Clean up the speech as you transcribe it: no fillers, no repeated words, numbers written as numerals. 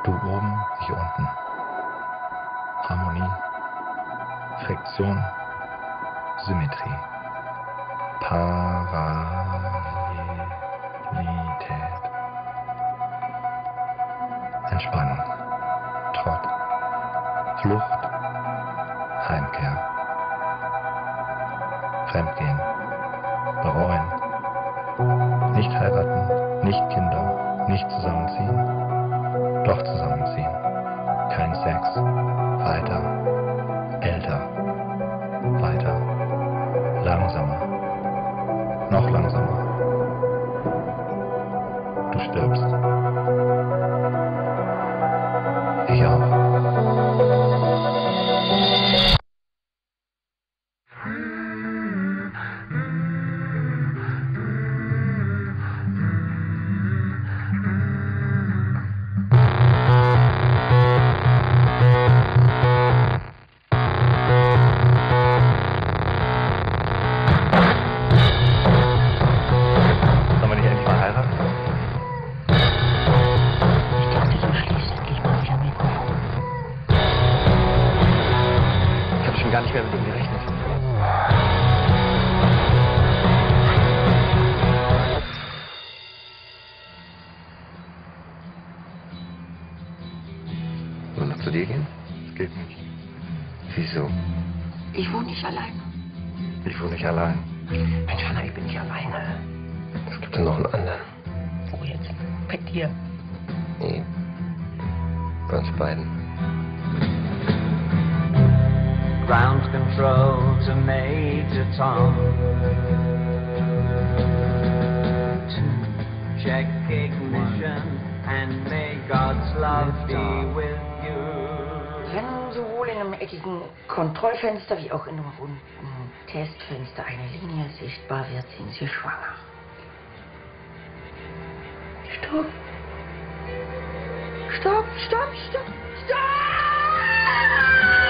Du oben, ich unten. Harmonie, Friktion, Symmetrie, Parallelität, Entspannung, Trott, Flucht, Heimkehr, Fremdgehen, bereuen, nicht heiraten, nicht Kinder, nicht zusammenziehen, doch zusammenziehen, kein Sex, weiter, älter, weiter, langsamer, noch langsamer. Du stirbst. Ich auch. Sollen wir nicht endlich mal heiraten? Ich dachte, du schläfst endlich mal wieder mit mir. Ich habe schon gar nicht mehr mit ihm gerechnet. Wollen wir noch zu dir gehen? Das geht nicht. Wieso? Ich wohne nicht allein. Ich wohne nicht allein. Mensch, Hanna, ich bin nicht alleine. Es gibt ja noch einen anderen. Wo jetzt? Bei dir. Nee. Bei uns beiden. Ground control to Major Tom. To check ignition and may God's love be with you. Wenn sowohl in einem eckigen Kontrollfenster wie auch in einem runden Testfenster eine Linie sichtbar wird, sind Sie schwanger. Stopp! Stopp, stopp, stopp, stopp!